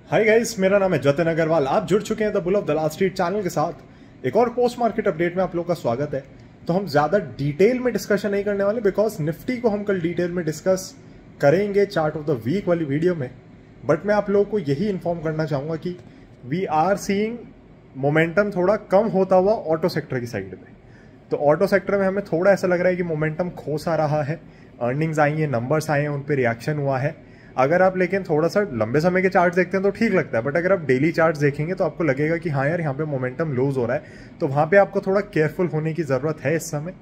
Hi guys, मेरा नाम है जतिन अग्रवाल। आप जुड़ चुके हैं the bull of Dalal Street channel के साथ। एक और पोस्ट मार्केट अपडेट में आप लोगों का स्वागत है। तो हम ज़्यादा डिटेल में डिस्कशन नहीं करने वाले बिकॉज निफ्टी को हम कल डिटेल में डिस्कस करेंगे चार्ट ऑफ द वीक वाली वीडियो में। बट मैं आप लोगों को यही इन्फॉर्म करना चाहूँगा कि वी आर सीइंग मोमेंटम थोड़ा कम होता हुआ ऑटो सेक्टर की साइड में। तो ऑटो सेक्टर में हमें थोड़ा ऐसा लग रहा है कि मोमेंटम खो सा रहा है। अर्निंग्स आई हैं, नंबर्स आए हैं, उन पर रिएक्शन हुआ है। अगर आप लेकिन थोड़ा सा लंबे समय के चार्ट देखते हैं तो ठीक लगता है, बट अगर आप डेली चार्ट देखेंगे तो आपको लगेगा कि हाँ यार, यहाँ पे मोमेंटम लूज हो रहा है। तो वहाँ पे आपको थोड़ा केयरफुल होने की ज़रूरत है इस समय।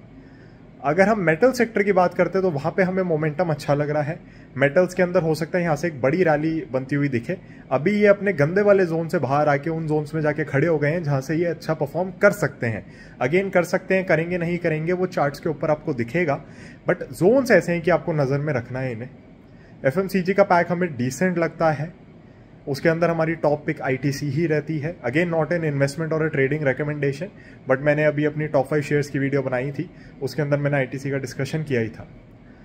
अगर हम मेटल सेक्टर की बात करते हैं तो वहाँ पे हमें मोमेंटम अच्छा लग रहा है। मेटल्स के अंदर हो सकता है यहाँ से एक बड़ी रैली बनती हुई दिखे। अभी ये अपने गंदे वाले जोन से बाहर आके उन जोन्स में जाके खड़े हो गए हैं जहाँ से ये अच्छा परफॉर्म कर सकते हैं। अगेन कर सकते हैं, करेंगे नहीं करेंगे वो चार्ट्स के ऊपर आपको दिखेगा, बट जोन्स ऐसे हैं कि आपको नज़र में रखना है इन्हें। FMCG का पैक हमें डिसेंट लगता है। उसके अंदर हमारी टॉप पिक ITC ही रहती है। अगेन नॉट एन इन्वेस्टमेंट और ए ट्रेडिंग रिकमेंडेशन, बट मैंने अभी अपनी टॉप 5 शेयर्स की वीडियो बनाई थी, उसके अंदर मैंने ITC का डिस्कशन किया ही था।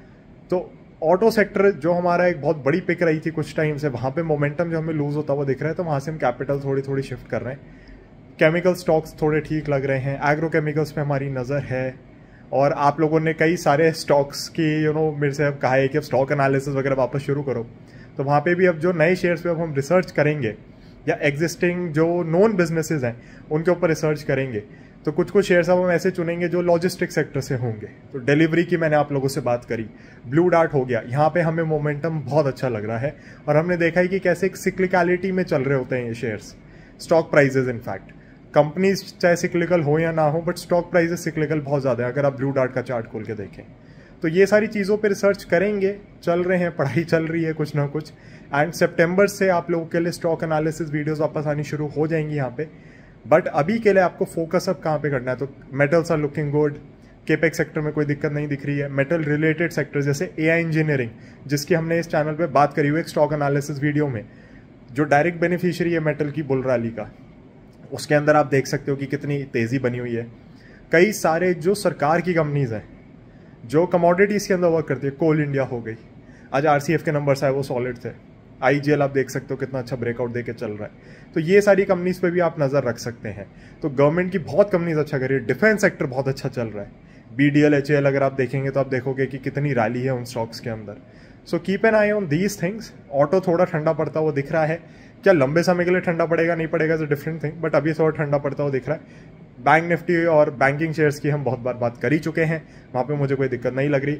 तो ऑटो सेक्टर जो हमारा एक बहुत बड़ी पिक रही थी कुछ टाइम से, वहाँ पे मोमेंटम जो हमें लूज होता हुआ दिख रहा है, तो वहाँ से हम कैपिटल थोड़ी थोड़ी शिफ्ट कर रहे हैं। केमिकल स्टॉक्स थोड़े ठीक लग रहे हैं, एग्रो केमिकल्स पे हमारी नज़र है। और आप लोगों ने कई सारे स्टॉक्स की मेरे से अब कहा है कि अब स्टॉक एनालिसिस वगैरह वापस शुरू करो। तो वहाँ पे भी अब जो नए शेयर्स पे अब हम रिसर्च करेंगे या एग्जिस्टिंग जो नॉन बिजनेसेस हैं उनके ऊपर रिसर्च करेंगे। तो कुछ कुछ शेयर्स अब हम ऐसे चुनेंगे जो लॉजिस्टिक सेक्टर से होंगे। तो डिलीवरी की मैंने आप लोगों से बात करी, ब्लू डार्ट हो गया, यहाँ पे हमें मोमेंटम बहुत अच्छा लग रहा है। और हमने देखा है कि कैसे एक सिक्लिकलिटी में चल रहे होते हैं ये shares, stock prices in fact. Companies चाहे सिक्लिकल हो या ना हो, बट स्टॉक प्राइजेस सिक्लिकल बहुत ज़्यादा है अगर आप ब्लू डार्ट का चार्ट खोल के देखें। तो ये सारी चीज़ों पे रिसर्च करेंगे, चल रहे हैं, पढ़ाई चल रही है कुछ ना कुछ। एंड सितंबर से आप लोगों के लिए स्टॉक एनालिसिस वीडियोस वापस आनी शुरू हो जाएंगी यहाँ पे। बट अभी के लिए आपको फोकस अब कहाँ पे करना है, तो metals are looking good. Capex sector में कोई दिक्कत नहीं दिख रही है। मेटल रिलेटेड सेक्टर जैसे AI इंजीनियरिंग, जिसकी हमने इस चैनल पर बात करी हुई एक स्टॉक एनालिसिस वीडियो में, जो डायरेक्ट बेनिफिशियरी है मेटल की बुल रैली का, उसके अंदर आप देख सकते हो कि कितनी तेज़ी बनी हुई है। कई सारे जो सरकार की कंपनीज हैं जो कमोडिटीज़ के अंदर वर्क करती है, कोल इंडिया हो गई, आज RCF के नंबर्स आए वो सॉलिड थे। IGL आप देख सकते हो कितना अच्छा ब्रेकआउट देके चल रहा है। तो ये सारी कंपनीज पे भी आप नज़र रख सकते हैं। तो गवर्नमेंट की बहुत कंपनीज अच्छा कर रही है। डिफेंस सेक्टर बहुत अच्छा चल रहा है। BDL HAL अगर आप देखेंगे तो आप देखोगे कि कितनी रैली है उन स्टॉक्स के अंदर। So keep an eye on these things. Auto थोड़ा ठंडा पड़ता हुआ दिख रहा है। क्या लंबे समय के लिए ठंडा पड़ेगा नहीं पड़ेगा is a different thing, but अभी थोड़ा ठंडा पड़ता हुआ दिख रहा है। बैंक निफ्टी और बैंकिंग शेयर्स की हम बहुत बार बात कर ही चुके हैं, वहाँ पे मुझे कोई दिक्कत नहीं लग रही।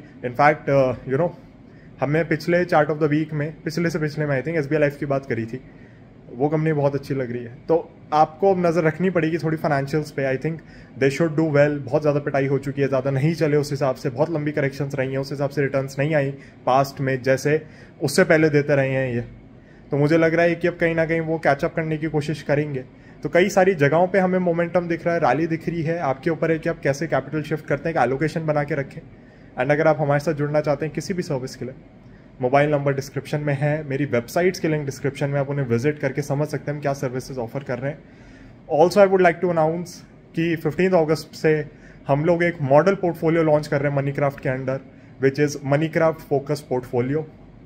इनफैक्ट हमने पिछले चार्ट ऑफ द वीक में, पिछले से पिछले में आई थिंक SBI लाइफ की बात करी थी, वो कंपनी बहुत अच्छी लग रही है। तो आपको अब नज़र रखनी पड़ेगी थोड़ी फाइनेंशियल्स पे। I think they should do well. बहुत ज़्यादा पिटाई हो चुकी है, ज़्यादा नहीं चले उस हिसाब से, बहुत लंबी करेक्शंस रही हैं, उस हिसाब से रिटर्न्स नहीं आई पास्ट में जैसे उससे पहले देते रहे हैं ये। तो मुझे लग रहा है कि अब कहीं ना कहीं वो कैचअप करने की कोशिश करेंगे। तो कई सारी जगहों पे हमें मोमेंटम दिख रहा है, रैली दिख रही है। आपके ऊपर है कि आप कैसे कैपिटल शिफ्ट करते हैं, एक एलोकेशन बना के रखें। एंड अगर आप हमारे साथ जुड़ना चाहते हैं किसी भी सर्विस के लिए, मोबाइल नंबर डिस्क्रिप्शन में है, मेरी वेबसाइट्स के लिंक डिस्क्रिप्शन में, आप उन्हें विजिट करके समझ सकते हैं हम क्या सर्विसेज ऑफर कर रहे हैं। Also I would like to announce कि 15 अगस्त से हम लोग एक मॉडल पोर्टफोलियो लॉन्च कर रहे हैं मनीक्राफ्ट के under, which is Moneycraft focus portfolio.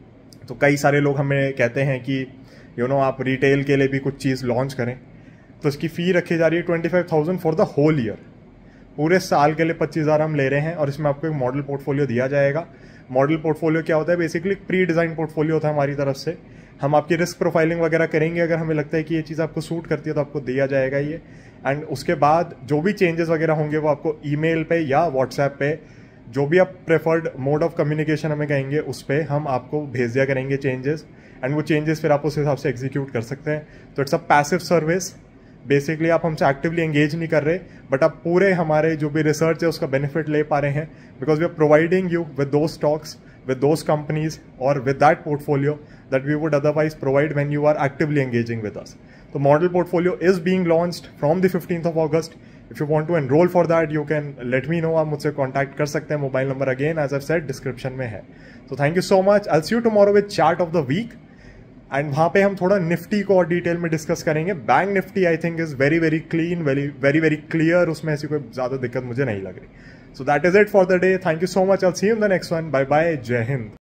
तो कई सारे लोग हमें कहते हैं कि आप रिटेल के लिए भी कुछ चीज़ लॉन्च करें। तो इसकी फ़ी रखी जा रही है 25,000 फॉर द होल ईयर। पूरे साल के लिए 25,000 हम ले रहे हैं और इसमें आपको एक मॉडल पोर्टफोलियो दिया जाएगा। मॉडल पोर्टफोलियो क्या होता है? बेसिकली प्री डिज़ाइन पोर्टफोलियो होता है हमारी तरफ से। हम आपकी रिस्क प्रोफाइलिंग वगैरह करेंगे, अगर हमें लगता है कि ये चीज़ आपको सूट करती है तो आपको दिया जाएगा ये। एंड उसके बाद जो भी चेंजेस वगैरह होंगे वो आपको ईमेल पे या व्हाट्सएप पे, जो भी आप प्रेफर्ड मोड ऑफ कम्युनिकेशन हमें कहेंगे, उस पर हम आपको भेज दिया करेंगे चेंजेस। एंड वो चेंजेस फिर आप उस हिसाब से एग्जीक्यूट कर सकते हैं। तो it's a passive service. Basically आप हमसे एक्टिवली एंगेज नहीं कर रहे, बट आप पूरे हमारे जो भी रिसर्च है उसका बेनिफिट ले पा रहे हैं, because we are providing you with दो stocks, with those companies or with that portfolio that we would otherwise provide when you are actively engaging with us. The model portfolio is being launched from the 15th of August. If you want to enroll for that, you can let me know. आप मुझसे contact कर सकते हैं। Mobile number again as I've said description में है। So thank you so much. I'll see you tomorrow with chart of the week. And वहाँ पे हम थोड़ा निफ्टी को और डिटेल में डिस्कस करेंगे। Bank Nifty I think is very very clean, very clear, उसमें ऐसी कोई ज़्यादा दिक्कत मुझे नहीं लग रही। So that is it for the day. Thank you so much. I will see you in the next one. Bye bye. जय हिंद।